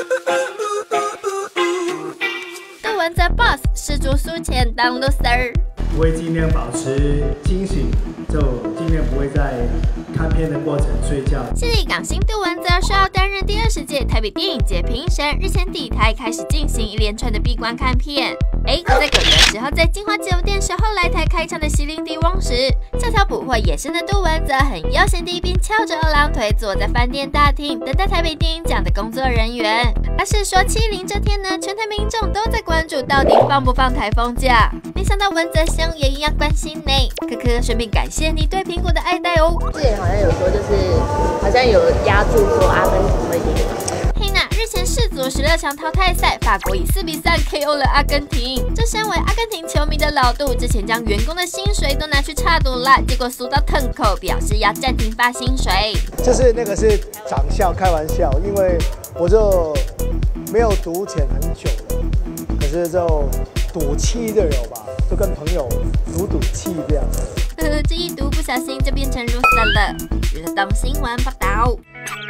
杜汶泽 Boss 世足输前当 loser。 我会尽量保持清醒，就尽量不会在看片的过程睡觉。 犀利港星杜汶泽说要担任第20届台北电影节评审，日前抵台开始进行一连串的闭关看片。就在隔年时候，在金华酒店时候来台开唱的《席琳迪翁》时，悄悄捕获野生的杜汶泽很悠闲地一边翘着二郎腿坐在饭店大厅等待台北电影奖的工作人员。而是说70这天呢，全台民众都在关注到底放不放台风假，没想到汶泽兄也一样关心呢。可可顺便感谢你对苹果的爱戴哦。 之前好像有说，就是好像有压注说阿根廷会赢。 黑娜日前世足16强淘汰赛，法国以4比3 KO 了阿根廷。这身为阿根廷球迷的老杜，之前将员工的薪水都拿去插赌了，结果输到腾口，表示要暂停发薪水。 就是那个是长笑，开玩笑，因为我就没有赌钱很久了，可是就赌气的有吧，就跟朋友赌气这样。 这一赌不小心就变成如此了。娱乐动新闻报道。